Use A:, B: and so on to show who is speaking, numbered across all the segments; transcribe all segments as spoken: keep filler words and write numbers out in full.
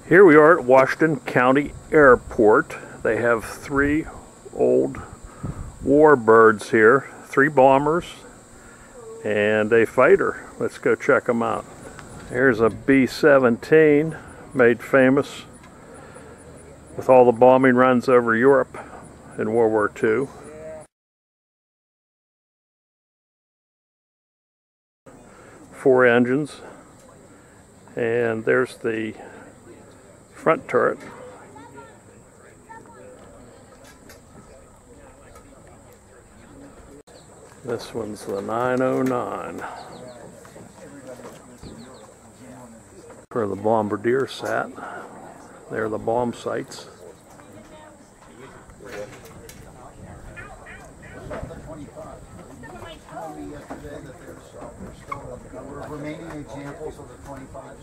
A: Here we are at Washington County Airport. They have three old warbirds here, three bombers and a fighter. Let's go check them out. Here's a B seventeen, made famous with all the bombing runs over Europe in World War Two. Four engines, and there's the front turret. This one's the nine oh nine. Where the bombardier sat. There are the bomb sites.
B: Remaining examples of the twenty-five.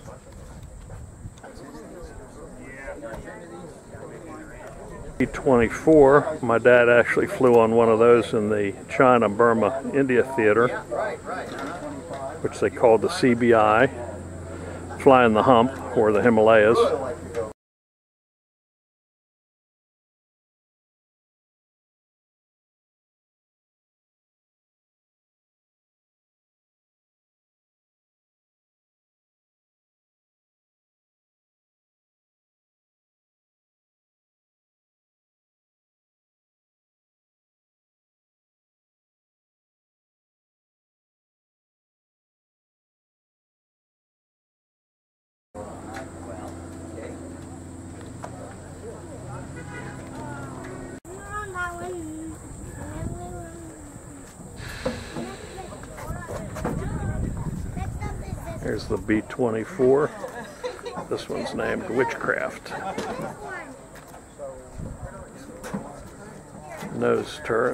A: P twenty-four, my dad actually flew on one of those in the China, Burma, India theater, which they called the C B I, flying the hump, or the Himalayas. Here's the B twenty-four. This one's named Witchcraft. Nose turret.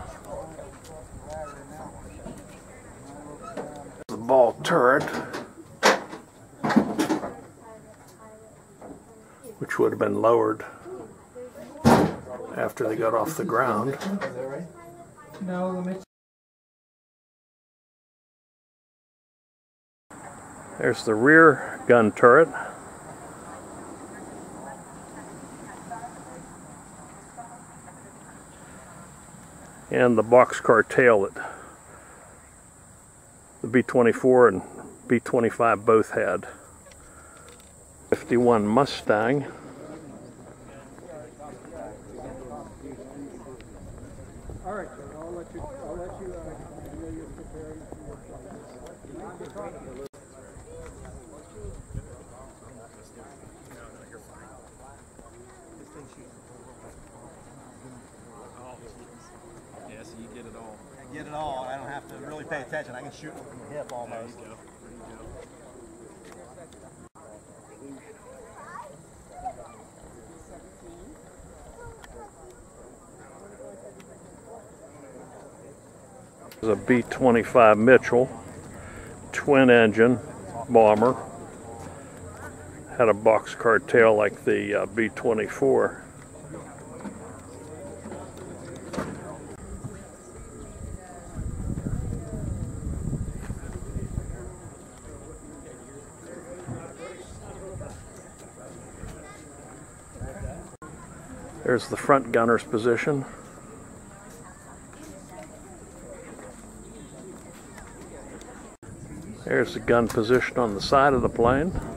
A: The ball turret, which would have been lowered after they got off the ground. There's the rear gun turret. And the boxcar tail that the B twenty-four and B twenty-five both had. P fifty-one Mustang.
C: All right, sir. I'll let you. I'll let you. Uh, I know you're preparing for
D: Yes, you get it all.
B: I get it all. I don't have to really pay attention. I can shoot from the hip almost.
D: There you go. There you go.
A: There's a B twenty-five Mitchell, twin engine bomber. Had a boxcar tail like the uh, B twenty-four. There's the front gunner's position. There's the gun position on the side of the plane.